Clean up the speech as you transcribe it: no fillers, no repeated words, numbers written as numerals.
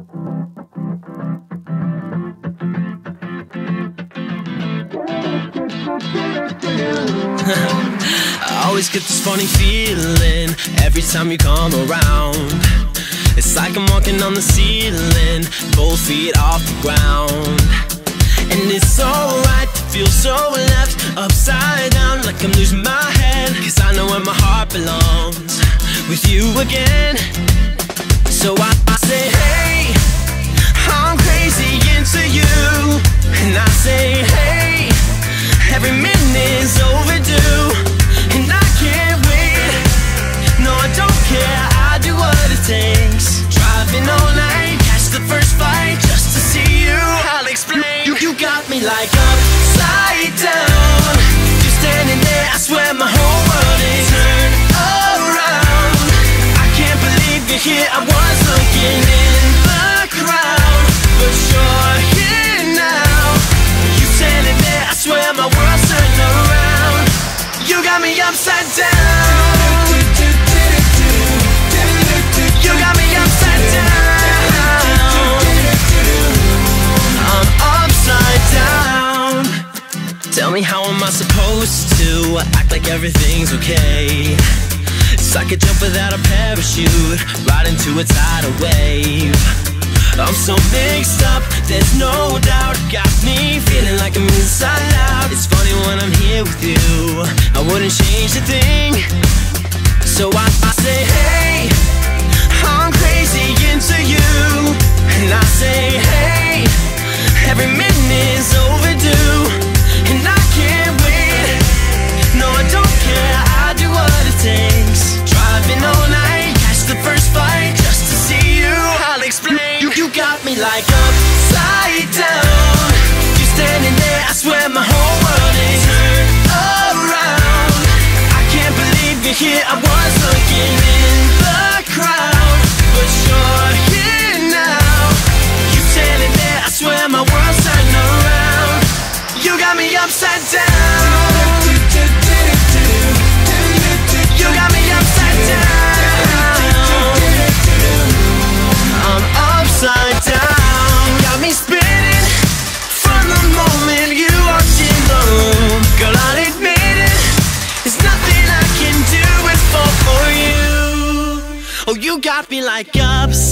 I always get this funny feeling every time you come around. It's like I'm walking on the ceiling, both feet off the ground. And it's alright to feel so left upside down, like I'm losing my head, cause I know where my heart belongs, with you again. So I say, hey, I'm crazy into you. And I say, hey, every minute's overdue, and I can't wait. No, I don't care, I do what it takes. Driving all night, catch the first flight just to see you. I'll explain. You got me like upside down. You're standing there, I swear my whole world is turned around. I can't believe you're here, I was looking in the crowd, but you're here now. You standing there, I swear my world's turned around. You got me upside down. You got me upside down. I'm upside down. Tell me, how am I supposed to act like everything's okay? It's like a jump without a parachute, right into a tidal wave. I'm so mixed up, there's no doubt. Got me feeling like I'm inside out. It's funny when I'm here with you, I wouldn't change a thing. So I say, hey, I'm crazy into you. And I say, hey, every minute's overdue, and I can't wait. No, I don't care, I do what it takes. Driving all night, catch the first flight just to see you. I'll explain. You got me like upside down. You're standing there, I swear my whole world is turned around. I can't believe you're here, I was looking in the crowd, but you're here now. You standing there, I swear my world's turned around. You got me upside down. You got me upside down. I'm upside down. Got me spinning from the moment you walked in the room. Girl, I'll admit it, there's nothing I can do but fall for you. Oh, you got me like upside